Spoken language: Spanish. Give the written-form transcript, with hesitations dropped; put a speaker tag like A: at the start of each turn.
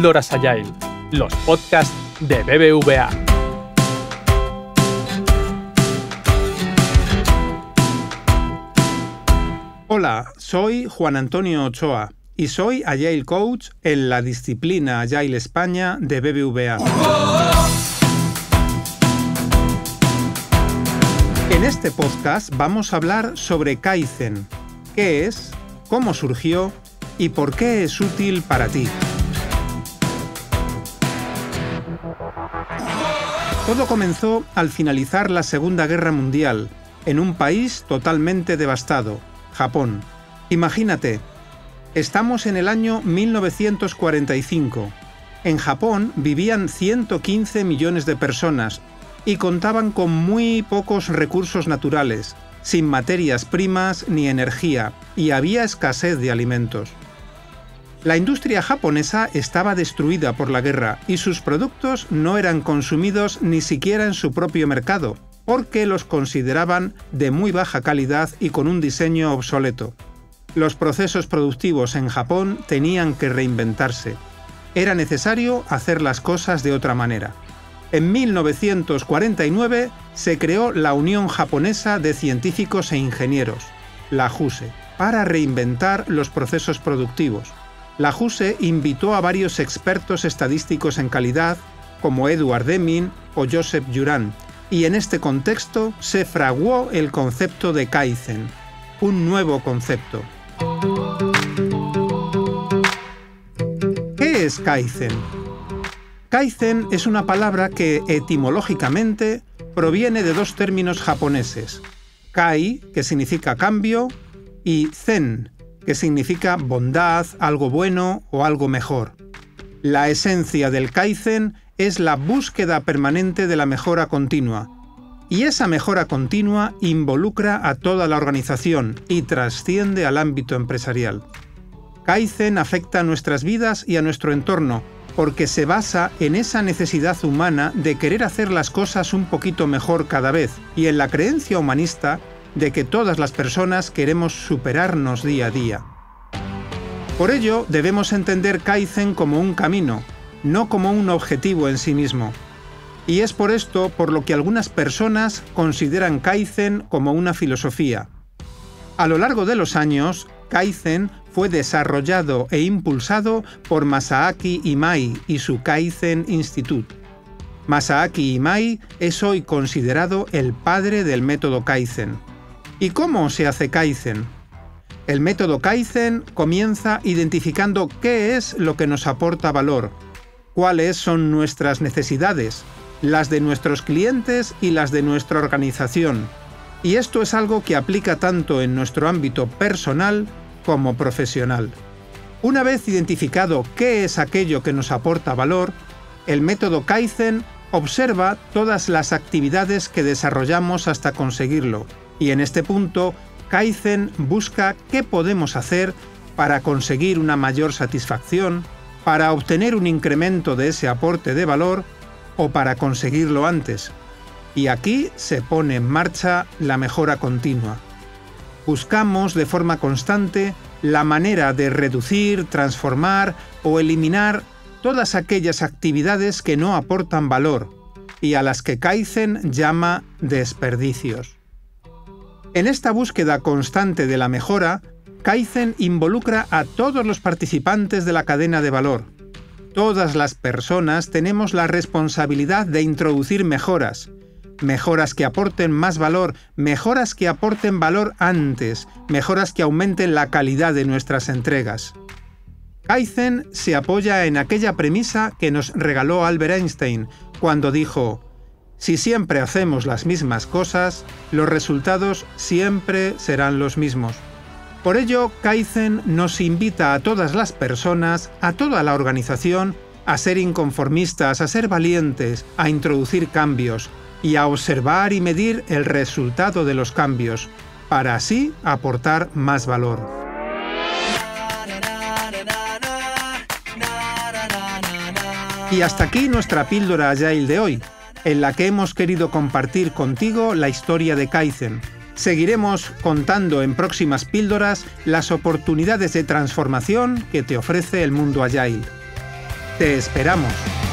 A: Píldoras Agile, los podcasts de BBVA.
B: Hola, soy Juan Antonio Ochoa y soy Agile Coach en la disciplina Agile España de BBVA. En este podcast vamos a hablar sobre Kaizen, qué es, cómo surgió y por qué es útil para ti. Todo comenzó al finalizar la Segunda Guerra Mundial, en un país totalmente devastado, Japón. Imagínate, estamos en el año 1945. En Japón vivían 115 millones de personas y contaban con muy pocos recursos naturales, sin materias primas ni energía, y había escasez de alimentos. La industria japonesa estaba destruida por la guerra y sus productos no eran consumidos ni siquiera en su propio mercado, porque los consideraban de muy baja calidad y con un diseño obsoleto. Los procesos productivos en Japón tenían que reinventarse. Era necesario hacer las cosas de otra manera. En 1949 se creó la Unión Japonesa de Científicos e Ingenieros, la JUSE, para reinventar los procesos productivos. La JUSE invitó a varios expertos estadísticos en calidad, como Edward Deming o Joseph Juran, y en este contexto se fraguó el concepto de Kaizen, un nuevo concepto. ¿Qué es Kaizen? Kaizen es una palabra que etimológicamente proviene de dos términos japoneses, kai, que significa cambio, y zen, que significa bondad, algo bueno o algo mejor. La esencia del Kaizen es la búsqueda permanente de la mejora continua, y esa mejora continua involucra a toda la organización y trasciende al ámbito empresarial. Kaizen afecta a nuestras vidas y a nuestro entorno, porque se basa en esa necesidad humana de querer hacer las cosas un poquito mejor cada vez, y en la creencia humanista de que todas las personas queremos superarnos día a día. Por ello, debemos entender Kaizen como un camino, no como un objetivo en sí mismo. Y es por esto por lo que algunas personas consideran Kaizen como una filosofía. A lo largo de los años, Kaizen fue desarrollado e impulsado por Masaaki Imai y su Kaizen Institute. Masaaki Imai es hoy considerado el padre del método Kaizen. ¿Y cómo se hace Kaizen? El método Kaizen comienza identificando qué es lo que nos aporta valor, cuáles son nuestras necesidades, las de nuestros clientes y las de nuestra organización. Y esto es algo que aplica tanto en nuestro ámbito personal como profesional. Una vez identificado qué es aquello que nos aporta valor, el método Kaizen observa todas las actividades que desarrollamos hasta conseguirlo, y en este punto, Kaizen busca qué podemos hacer para conseguir una mayor satisfacción, para obtener un incremento de ese aporte de valor o para conseguirlo antes. Y aquí se pone en marcha la mejora continua. Buscamos de forma constante la manera de reducir, transformar o eliminar todas aquellas actividades que no aportan valor y a las que Kaizen llama desperdicios. En esta búsqueda constante de la mejora, Kaizen involucra a todos los participantes de la cadena de valor. Todas las personas tenemos la responsabilidad de introducir mejoras que aporten más valor, mejoras que aporten valor antes, mejoras que aumenten la calidad de nuestras entregas. Kaizen se apoya en aquella premisa que nos regaló Albert Einstein cuando dijo: si siempre hacemos las mismas cosas, los resultados siempre serán los mismos. Por ello, Kaizen nos invita a todas las personas, a toda la organización, a ser inconformistas, a ser valientes, a introducir cambios y a observar y medir el resultado de los cambios, para así aportar más valor. Y hasta aquí nuestra píldora Agile de hoy, en la que hemos querido compartir contigo la historia de Kaizen. Seguiremos contando en próximas píldoras las oportunidades de transformación que te ofrece el mundo Agile. Te esperamos.